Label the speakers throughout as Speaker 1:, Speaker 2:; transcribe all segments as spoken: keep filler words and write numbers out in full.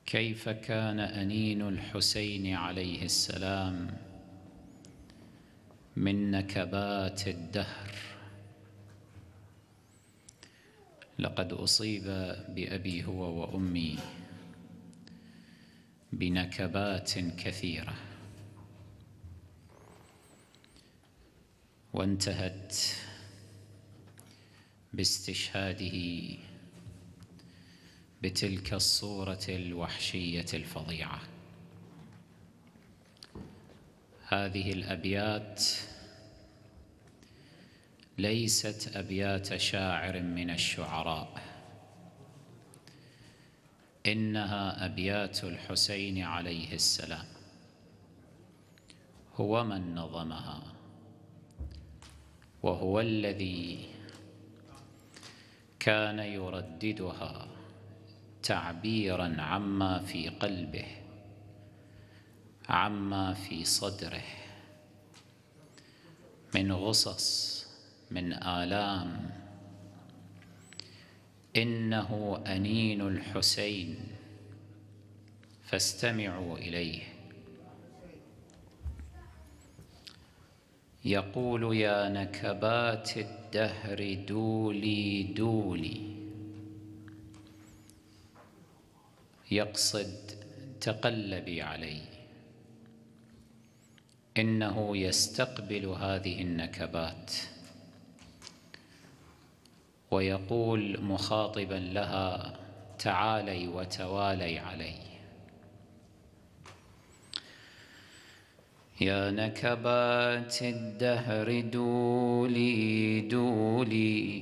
Speaker 1: كيف كان أنين الحسين عليه السلام من نكبات الدهر. لقد أصيب بأبي هو وأمي بنكبات كثيرة، وانتهت باستشهاده بتلك الصورة الوحشية الفظيعة. هذه الأبيات ليست أبيات شاعر من الشعراء، إنها أبيات الحسين عليه السلام، هو من نظمها، وهو الذي كان يرددها تعبيراً عما في قلبه، عما في صدره من غصص، من آلام. إنه أنين الحسين، فاستمعوا إليه. يقول: يا نكبات الدهر دولي دولي، يقصد تقلبي علي. إنه يستقبل هذه النكبات ويقول مخاطبا لها: تعالي وتوالي علي. يا نكبات الدهر دولي دولي،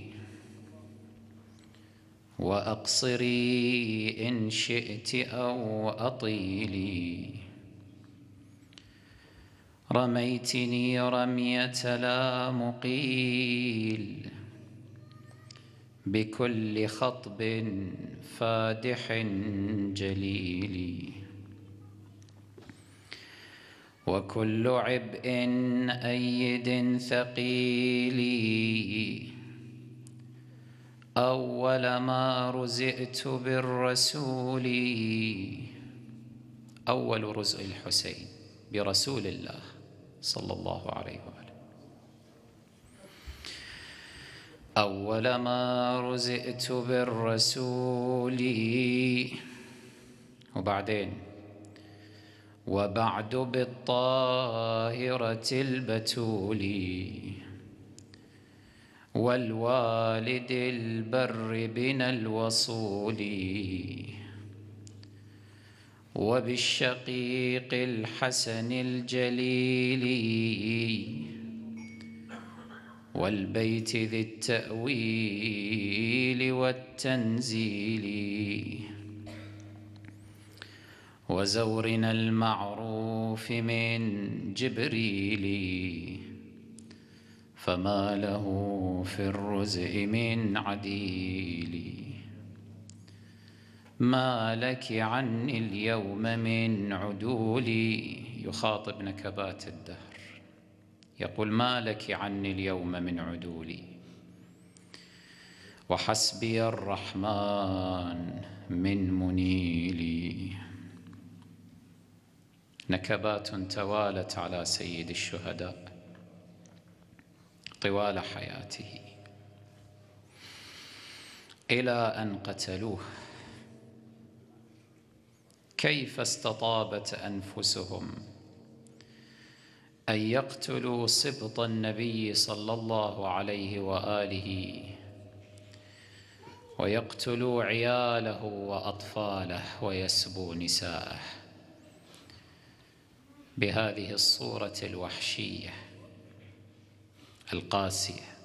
Speaker 1: وأقصري إن شئت أو أطيلي. رميتني رمية لا مقيل، بكل خطب فادح جليل. وكل عبء أيد ثقيل، أول ما رزئت بالرسول. أول رزء الحسين برسول الله صلى الله عليه وآله. أول ما رزئت بالرسول. وبعدين: وبعد بالطاهرة البتول، والوالد البر بنا الوصول، وبالشقيق الحسن الجليل، والبيت ذي التأويل والتنزيل، وزورنا المعروف من جبريل، فما له في الرزء من عديل. ما لك عني اليوم من عدولي. يخاطب نكبات الدهر، يقول: ما لك عني اليوم من عدولي، وحسبي الرحمن من منيلي. نكبات توالت على سيد الشهداء طوال حياته إلى أن قتلوه. كيف استطابت أنفسهم أن يقتلوا سبط النبي صلى الله عليه وآله، ويقتلوا عياله وأطفاله، ويسبوا نساءه بهذه الصورة الوحشية القاسية.